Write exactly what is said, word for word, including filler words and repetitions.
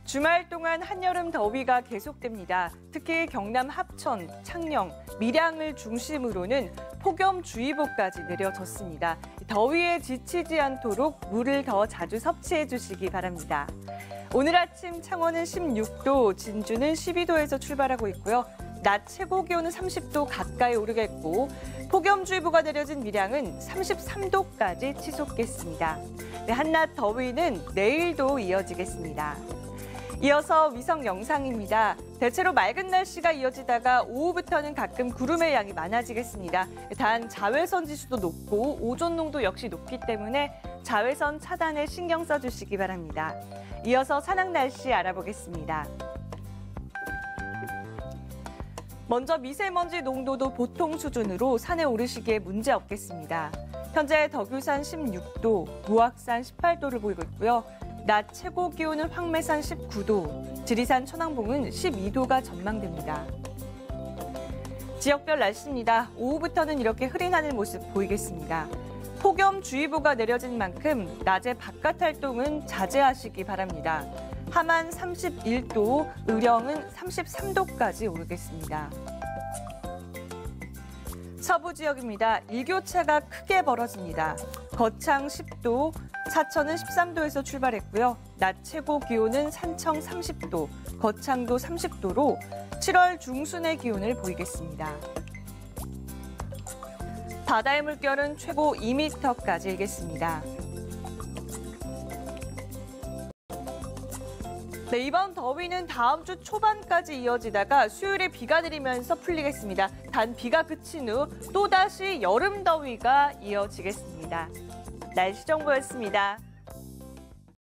주말 동안 한여름 더위가 계속됩니다. 특히 경남 합천, 창녕, 밀양을 중심으로는 폭염주의보까지 내려졌습니다. 더위에 지치지 않도록 물을 더 자주 섭취해 주시기 바랍니다. 오늘 아침 창원은 십육 도, 진주는 십이 도에서 출발하고 있고요. 낮 최고 기온은 삼십 도 가까이 오르겠고 폭염주의보가 내려진 밀양은 삼십삼 도까지 치솟겠습니다. 네, 한낮 더위는 내일도 이어지겠습니다. 이어서 위성 영상입니다. 대체로 맑은 날씨가 이어지다가 오후부터는 가끔 구름의 양이 많아지겠습니다. 단 자외선 지수도 높고 오존 농도 역시 높기 때문에 자외선 차단에 신경 써주시기 바랍니다. 이어서 산악 날씨 알아보겠습니다. 먼저 미세먼지 농도도 보통 수준으로 산에 오르시기에 문제 없겠습니다. 현재 덕유산 십육 도, 무악산 십팔 도를 보이고 있고요. 낮 최고 기온은 황매산 십구 도, 지리산 천왕봉은 십이 도가 전망됩니다. 지역별 날씨입니다. 오후부터는 이렇게 흐린 하늘 모습 보이겠습니다. 폭염주의보가 내려진 만큼 낮에 바깥 활동은 자제하시기 바랍니다. 함안 삼십일 도, 의령은 삼십삼 도까지 오르겠습니다. 서부 지역입니다. 일교차가 크게 벌어집니다. 거창 십 도, 사천은 십삼 도에서 출발했고요. 낮 최고 기온은 산청 삼십 도, 거창도 삼십 도로 칠월 중순의 기온을 보이겠습니다. 바다의 물결은 최고 이 미터까지 일겠습니다. 네, 이번 더위는 다음 주 초반까지 이어지다가 수요일에 비가 내리면서 풀리겠습니다. 단 비가 그친 후 또다시 여름 더위가 이어지겠습니다. 날씨 정보였습니다.